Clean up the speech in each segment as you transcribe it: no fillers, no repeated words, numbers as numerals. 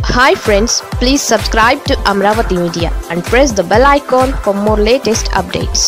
Hi friends, please subscribe to Amravati Media and press the bell icon for more latest updates.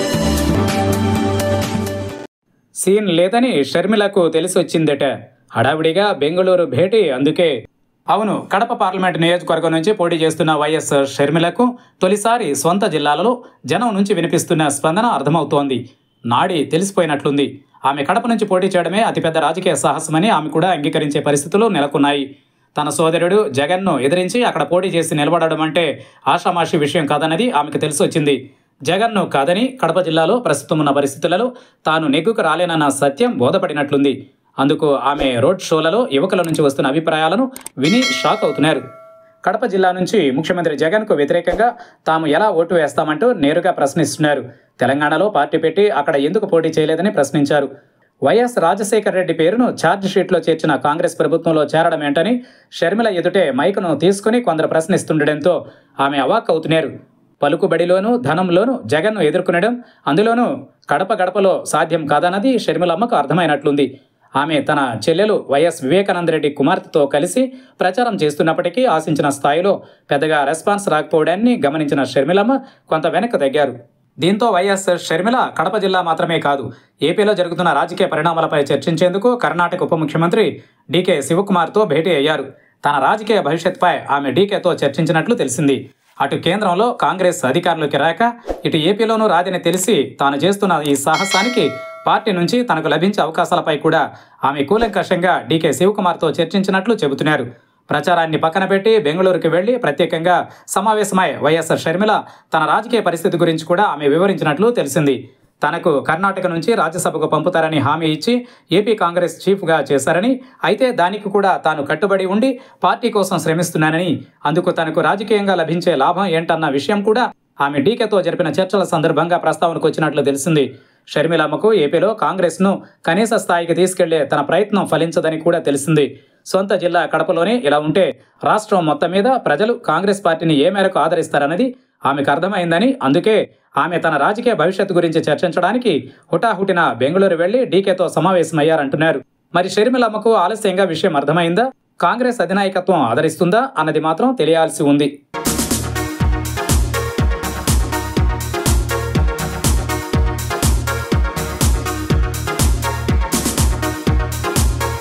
Scene లేదని షర్మిలకు తెలిసొచ్చిందట. హడావిడిగా బెంగళూరు భేటీ అందుకే. అవును, Kadapa parliament నియోజకవర్గం నుంచి పోటీ చేస్తున్న వైఎస్ షర్మిలకు తొలిసారి సొంత జిల్లాలలో జనం నుంచి వినిపిస్తున్న స్పందన అర్థమవుతోంది. నాడి తెలిసిపోయినట్లుంది. ఆమె కడప నుంచి పోటీ చేయడమే అతిపెద్ద రాజకీయ సాహసమని ఆమె కూడా అంగీకరించే పరిస్థితులు నెలకొన్నాయి. తన సోదరుడు జగన్ను ఎదిరించి అక్కడ పోటీ చేసి నిలబడడం అంటే ఆషామాషి విషయం కాదన్నది ఆమెకు తెలిసొచ్చింది. జగన్ను కాదని కడప జిల్లాలో ప్రస్తుతం ఉన్న పరిస్థితులలో తాను నెగ్గుకు రాలేనన్న సత్యం బోధపడినట్లుంది. అందుకు ఆమె రోడ్ షోలలో యువకుల నుంచి వస్తున్న అభిప్రాయాలను విని షాక్ అవుతున్నారు. కడప జిల్లా నుంచి ముఖ్యమంత్రి జగన్కు వ్యతిరేకంగా తాము ఎలా ఓటు వేస్తామంటూ నేరుగా ప్రశ్నిస్తున్నారు. తెలంగాణలో పార్టీ పెట్టి అక్కడ ఎందుకు పోటీ చేయలేదని ప్రశ్నించారు. వైఎస్ రాజశేఖర రెడ్డి పేరును ఛార్జ్ షీట్లో చేర్చిన కాంగ్రెస్ ప్రభుత్వంలో చేరడం ఏంటని షర్మిల ఎదుటే మైకును తీసుకుని కొందరు ప్రశ్నిస్తుండటంతో ఆమె అవాక్కవుతున్నారు. పలుకుబడిలోనూ ధనంలోనూ జగన్ను ఎదుర్కొనడం, అందులోనూ గడప గడపలో సాధ్యం కాదన్నది షర్మిలమ్మకు అర్థమైనట్లుంది. ఆమె తన చెల్లెలు వైఎస్ వివేకానందరెడ్డి కుమార్తెతో కలిసి ప్రచారం చేస్తున్నప్పటికీ ఆశించిన స్థాయిలో పెద్దగా రెస్పాన్స్ రాకపోవడాన్ని గమనించిన షర్మిలమ్మ కొంత వెనక్కి తగ్గారు. దీంతో వైఎస్ షర్మిల కడప జిల్లా మాత్రమే కాదు, ఏపీలో జరుగుతున్న రాజకీయ పరిణామాలపై చర్చించేందుకు కర్ణాటక ఉప ముఖ్యమంత్రి డీకే శివకుమార్తో భేటీ అయ్యారు. తన రాజకీయ భవిష్యత్తుపై ఆమె డీకేతో చర్చించినట్లు తెలిసింది. అటు కేంద్రంలో కాంగ్రెస్ అధికారంలోకి రాక ఇటు ఏపీలోనూ రాదని తెలిసి తాను చేస్తున్న ఈ సాహసానికి పార్టీ నుంచి తనకు లభించే అవకాశాలపై కూడా ఆమె కూలంకషంగా డీకే శివకుమార్తో చర్చించినట్లు చెబుతున్నారు. ప్రచారాన్ని పక్కన పెట్టి బెంగళూరుకు వెళ్లి ప్రత్యేకంగా సమావేశమై వైఎస్ షర్మిల తన రాజకీయ పరిస్థితి గురించి కూడా ఆమె వివరించినట్లు తెలిసింది. తనకు కర్ణాటక నుంచి రాజ్యసభకు పంపుతారని హామీ ఇచ్చి ఏపీ కాంగ్రెస్ చీఫ్గా చేశారని, అయితే దానికి కూడా తాను కట్టుబడి ఉండి పార్టీ కోసం శ్రమిస్తున్నానని, అందుకు తనకు రాజకీయంగా లభించే లాభం ఏంటన్న విషయం కూడా ఆమె డీకేతో జరిపిన చర్చల సందర్భంగా ప్రస్తావనకు వచ్చినట్లు తెలిసింది. షర్మిలమ్మకు ఏపీలో కాంగ్రెస్ను కనీస స్థాయికి తీసుకెళ్లే తన ప్రయత్నం ఫలించదని కూడా తెలిసింది. సొంత జిల్లా కడపలోనే ఇలా ఉంటే రాష్ట్రం మొత్తం మీద ప్రజలు కాంగ్రెస్ పార్టీని ఏ మేరకు ఆదరిస్తారన్నది ఆమెకు అర్థమైందని, అందుకే ఆమె తన రాజకీయ భవిష్యత్తు గురించి చర్చించడానికి హుటాహుటిన బెంగళూరు వెళ్లి డీకేతో సమావేశమయ్యారంటున్నారు. మరి షర్మిలమ్మకు ఆలస్యంగా విషయం అర్థమైందా, కాంగ్రెస్ అధినాయకత్వం ఆదరిస్తుందా అన్నది మాత్రం తెలియాల్సి ఉంది.